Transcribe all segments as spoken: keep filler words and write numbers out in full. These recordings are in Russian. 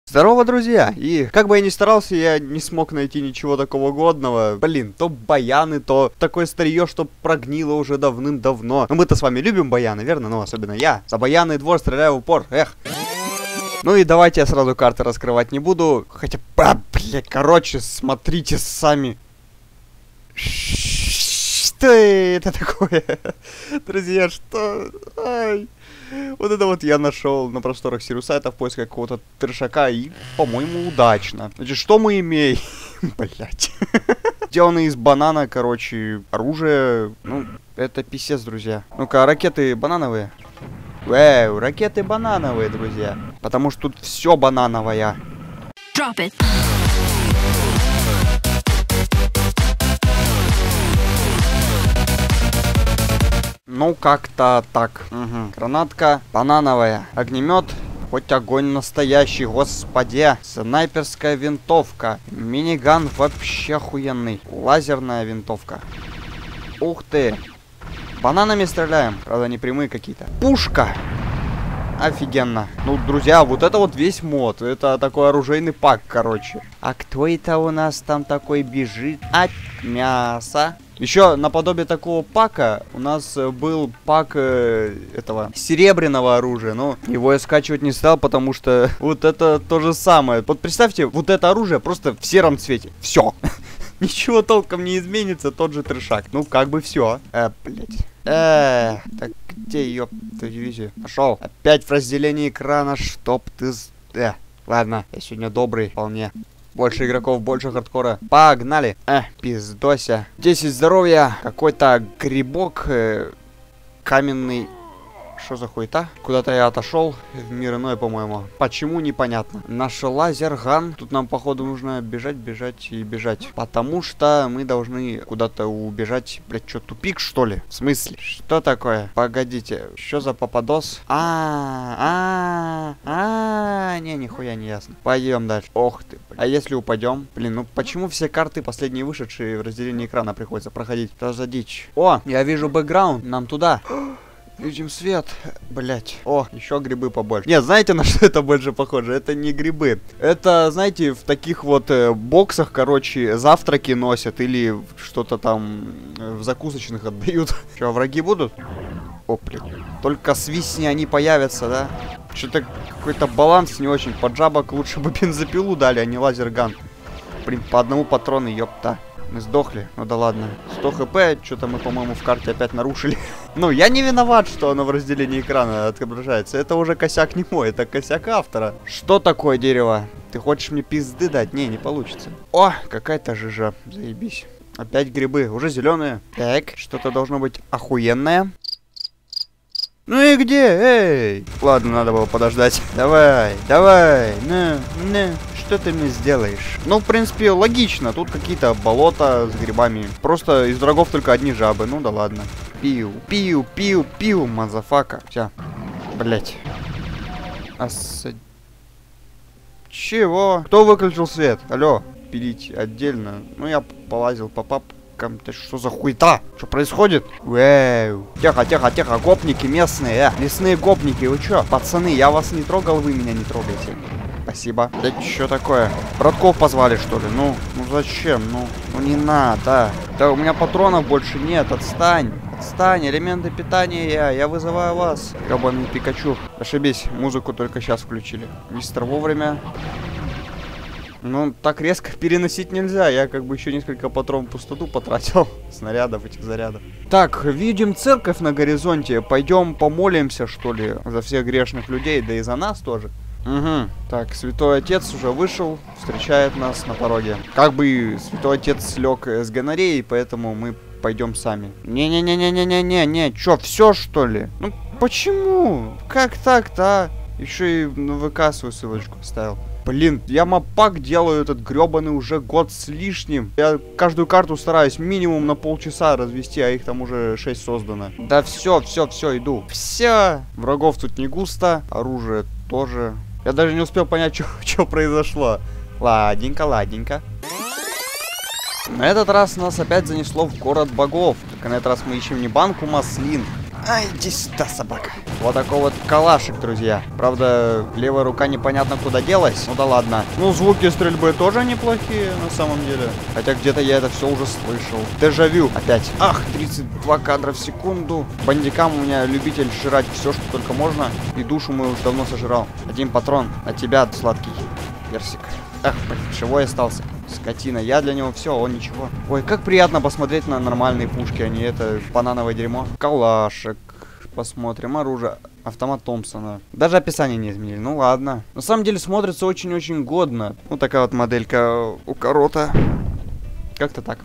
Здорово, друзья! И как бы я ни старался, я не смог найти ничего такого годного. Блин, то баяны, то такое старье, что прогнило уже давным-давно. Но мы-то с вами любим баяны, верно? Ну, особенно я. За баяны и двор стреляю в упор. Эх. Ну и давайте я сразу карты раскрывать не буду. Хотя, а, бля, короче, смотрите сами. Что это такое? Друзья, что? Ай. Вот это вот я нашел на просторах Сирусайта в поисках какого-то трешака и, по-моему, удачно. Значит, что мы имеем? Блять. Сделаны из банана, короче, оружие. Ну, это писец, друзья. Ну-ка, ракеты банановые. Вау, ракеты банановые, друзья. Потому что тут все банановое. Drop it. Ну, как-то так. Угу. Гранатка банановая. Огнемет. Хоть огонь настоящий, господи. Снайперская винтовка. Миниган вообще охуенный. Лазерная винтовка. Ух ты. Бананами стреляем. Правда, не прямые какие-то. Пушка. Офигенно. Ну, друзья, вот это вот весь мод. Это такой оружейный пак, короче. А кто это у нас там такой бежит? От мяса. Еще наподобие такого пака у нас был пак э, этого серебряного оружия, но его я скачивать не стал, потому что вот это то же самое. Вот представьте, вот это оружие просто в сером цвете. Все. Ничего толком не изменится, тот же трешак. Ну, как бы все. Э, блять. Э, так где ее дивизию? Пошел. Опять в разделении экрана, чтоб ты... Э, ладно, я сегодня добрый вполне. Больше игроков, больше хардкора. Погнали. Э, пиздося. десять здоровья. Какой-то грибок. Э, каменный. Что за хуета? Куда-то я отошел. В мир иной, по-моему. Почему, непонятно. Наш лазерган. Тут нам, походу, нужно бежать, бежать и бежать. Потому что мы должны куда-то убежать. Блять, что, тупик, что ли? В смысле? Что такое? Погодите. Что за попадос? А, а, а, не, нихуя не ясно. Пойдем дальше. Ох ты, блин. А если упадем? Блин, ну почему все карты, последние вышедшие в разделении экрана, приходится проходить? Что за дичь? О, я вижу бэкграунд. Нам туда. Видим свет. Блять. О, еще грибы побольше. Нет, знаете, на что это больше похоже? Это не грибы. Это, знаете, в таких вот э, боксах, короче, завтраки носят или что-то там э, в закусочных отдают. Че, враги будут? О, блин. Только свистни они появятся, да? Что-то какой-то баланс не очень. Под жабок лучше бы бензопилу дали, а не лазерган. Блин, по одному патрону, ёпта. Мы сдохли, ну да ладно. сто хп, что-то мы, по-моему, в карте опять нарушили. Ну, я не виноват, что оно в разделении экрана отображается. Это уже косяк не мой, это косяк автора. Что такое дерево? Ты хочешь мне пизды дать? Не, не получится. О, какая-то жижа, заебись. Опять грибы, уже зеленые. Так, что-то должно быть охуенное. Ну и где? Эй! Ладно, надо было подождать. Давай, давай, ну, ну. Что ты мне сделаешь? Ну, в принципе, логично. Тут какие-то болота с грибами. Просто из врагов только одни жабы. Ну да ладно. Пиу, пиу, пиу, пиу, мазафака. Все. Блять. Ас... Чего? Кто выключил свет? Алло. Пилить отдельно. Ну, я полазил по папкам. Ты что за хуйта? Что происходит? Вэу. Тихо, тихо, тихо. Гопники местные. Э. Лесные гопники. Вы чё? Пацаны, я вас не трогал, вы меня не трогаете. Спасибо. Да что такое? Братков позвали, что ли? Ну, ну зачем? Ну, ну не надо. Да у меня патронов больше нет. Отстань. Отстань. Элементы питания я. Я вызываю вас. Гребаный Пикачу. Ошибись. Музыку только сейчас включили. Мистер вовремя. Ну, так резко переносить нельзя. Я как бы еще несколько патронов в пустоту потратил. Снарядов, этих зарядов. Так, видим церковь на горизонте. Пойдем помолимся, что ли, за всех грешных людей, да и за нас тоже. Угу. Так, Святой Отец уже вышел, встречает нас на пороге. Как бы Святой Отец слег с гонореей, поэтому мы пойдем сами. Не-не-не-не-не-не-не-не, чё, все что ли? Ну почему? Как так-то, а? Еще и на ВК свою ссылочку вставил. Блин, я маппак делаю этот гребаный уже год с лишним. Я каждую карту стараюсь минимум на полчаса развести, а их там уже шесть создано. Да все, все, все, иду. Все. Врагов тут не густо, оружие тоже. Я даже не успел понять, что произошло. Ладненько, ладненько. На этот раз нас опять занесло в город богов. Только на этот раз мы ищем не банку маслин, Ай, иди сюда, собака. Вот такой вот калашик, друзья. Правда, левая рука непонятно куда делась. Ну да ладно. Ну, звуки стрельбы тоже неплохие, на самом деле. Хотя где-то я это все уже слышал. Дежавю опять. Ах, тридцать два кадра в секунду. Бандикам у меня любитель жрать все, что только можно. И душу мы уже давно сожрал. Один патрон. На тебя, сладкий персик. Ах, блин, живой остался. Скотина. Я для него все, он ничего. Ой, как приятно посмотреть на нормальные пушки, а не это банановое дерьмо. Калашек. Посмотрим. Оружие. Автомат Томпсона. Даже описание не изменили. Ну ладно. На самом деле смотрится очень-очень годно. Вот такая вот моделька у Корота. Как-то так.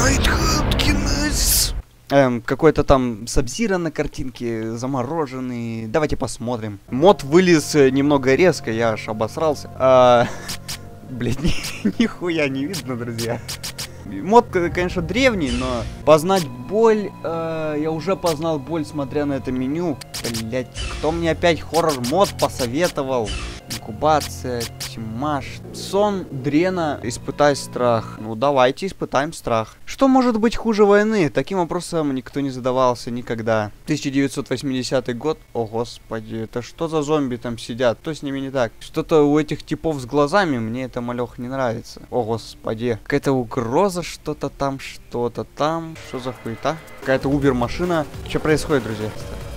Эм, какой-то там Сабзира на картинке, замороженный. Давайте посмотрим. Мод вылез немного резко, я аж обосрался. А... Блин, ни, нихуя не видно, друзья. Мод, конечно, древний, но познать боль... Э, я уже познал боль, смотря на это меню. Блять, кто мне опять хоррор-мод посоветовал? Инкубация, тьма, сон, дрена, испытай страх. Ну, давайте испытаем страх. Что может быть хуже войны? Таким вопросом никто не задавался никогда. тысяча девятьсот восьмидесятый год. О, господи, это что за зомби там сидят? Что с ними не так? Что-то у этих типов с глазами, мне это, малёх, не нравится. О, господи. Какая-то угроза, что-то там, что-то там. Что за хуета? Какая-то убер-машина. Что происходит, друзья?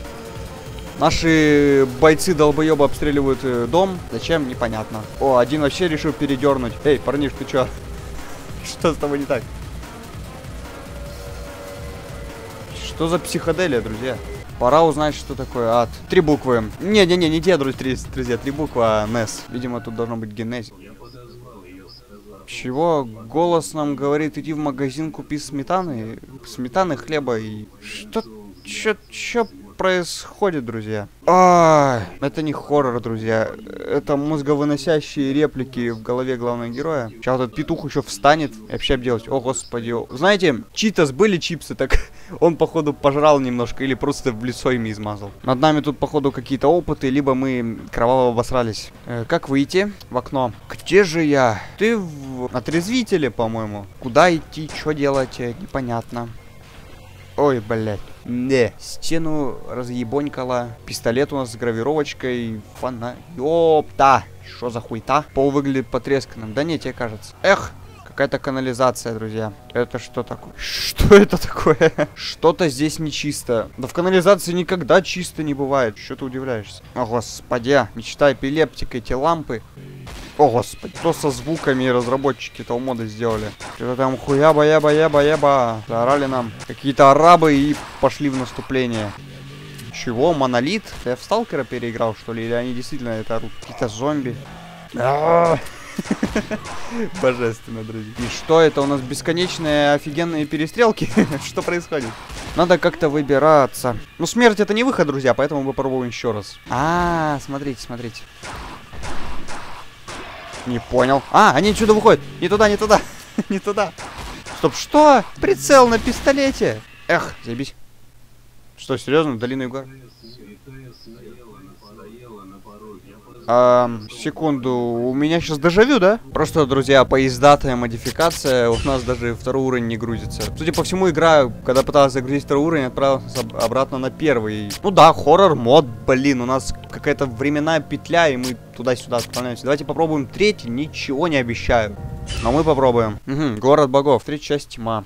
Наши бойцы-долбоёбы обстреливают э, дом. Зачем? Непонятно. О, один вообще решил передернуть. Эй, парниш, ты чё? Что с тобой не так? Что за психоделия, друзья? Пора узнать, что такое ад. Три буквы. Не-не-не, не те, друзья, друзья, три буквы, а Нес. Видимо, тут должно быть генезис. Чего? Голос нам говорит, иди в магазин, купи сметаны. Сметаны, хлеба и... Что? Чё? Чё происходит, друзья? А, это не хоррор, друзья. Это мозговыносящие реплики в голове главного героя. Сейчас этот петух еще встанет и вообще обделать. О, господи. Знаете, читос были чипсы, так он, походу, пожрал немножко или просто в лицо ими измазал. Над нами тут, походу, какие-то опыты, либо мы кроваво обосрались. Э, как выйти в окно? Где же я? Ты в отрезвителе, по-моему. Куда идти? Что делать? Непонятно. Ой, блядь. Не. Стену разъебонькала. Пистолет у нас с гравировочкой. Фонарь. Ёпта. Что за хуйта? Пол выглядит потресканным. Да нет, тебе кажется. Эх. Какая-то канализация, друзья. Это что такое? Что это такое? Что-то здесь нечисто. Да в канализации никогда чисто не бывает. Что ты удивляешься? О, господи. Мечта эпилептика, эти лампы. О, господи. Что со звуками разработчики этого мода сделали? Что-то там хуяба-яба-яба-яба. Заорали нам какие-то арабы и пошли в наступление. Чего? Монолит? Я в Сталкера переиграл, что ли? Или они действительно это орут? Какие-то зомби. Божественно, друзья. И что это? У нас бесконечные офигенные перестрелки? Что происходит? Надо как-то выбираться. Ну, смерть это не выход, друзья, поэтому мы попробуем еще раз. А, смотрите, смотрите. Не понял. А, они отсюда выходят. Не туда, не туда. Не туда. Стоп, что? Прицел на пистолете. Эх, заебись. Что, серьезно? Долина Егор? А, секунду, у меня сейчас дежавю, да? Просто, друзья, поездатая модификация, у нас даже второй уровень не грузится. Судя по всему, игра, когда пыталась загрузить второй уровень, отправилась обратно на первый. Ну да, хоррор мод, блин, у нас какая-то временная петля, и мы туда-сюда отправляемся. Давайте попробуем третий, ничего не обещаю. Но мы попробуем. Угу, город богов, третья часть тьма.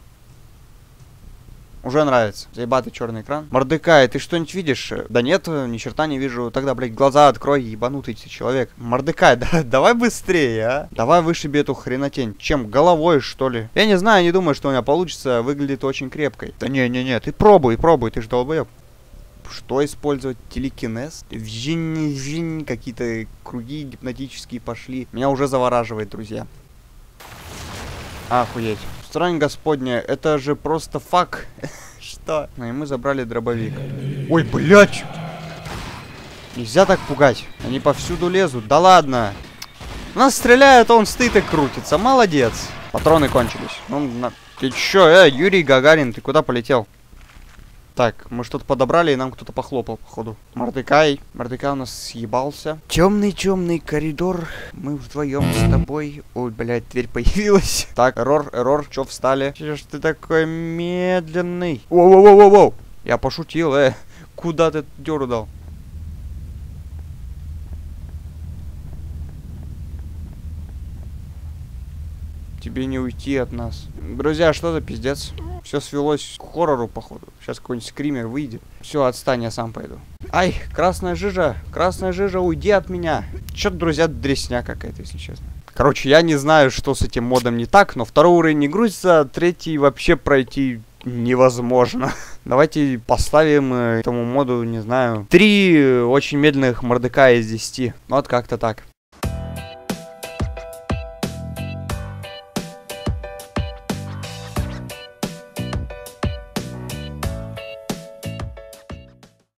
Уже нравится. Заебатый черный экран. Мордекай, ты что-нибудь видишь? Да нет, ни черта не вижу. Тогда, блядь, глаза открой, ебанутый ты человек. Мордекай, да, давай быстрее, а. Давай вышиби эту хренотень. Чем, головой, что ли? Я не знаю, не думаю, что у меня получится. Выглядит очень крепкой. Да не-не-не, ты пробуй, пробуй, ты ж долбоеб. Что использовать? Телекинез? Вжинь-вжинь, какие-то круги гипнотические пошли. Меня уже завораживает, друзья. Охуеть. Страň Господня, это же просто фак. Что? Ну и мы забрали дробовик. Ой, блядь! Нельзя так пугать. Они повсюду лезут. Да ладно. Нас стреляют, а он стоит и крутится. Молодец. Патроны кончились. Ну, на... Ты чё, э, Юрий Гагарин, ты куда полетел? Так, мы что-то подобрали, и нам кто-то похлопал, походу. Мордекай. Мордекай у нас съебался. Темный-темный коридор. Мы вдвоем с тобой. Ой, блядь, дверь появилась. Так, эррор, эррор, чё встали? Чё ж ты такой медленный? Воу-воу-воу-воу. Я пошутил, э. Куда ты дёру дал? Тебе не уйти от нас. Друзья, что за пиздец? Все свелось к хоррору, походу. Сейчас какой-нибудь скример выйдет. Все, отстань, я сам пойду. Ай, красная жижа, красная жижа, уйди от меня. Чё-то, друзья, дресня какая-то, если честно. Короче, я не знаю, что с этим модом не так, но второй уровень не грузится, третий вообще пройти невозможно. Давайте поставим этому моду, не знаю, три очень медленных мордекая из десяти. Вот как-то так.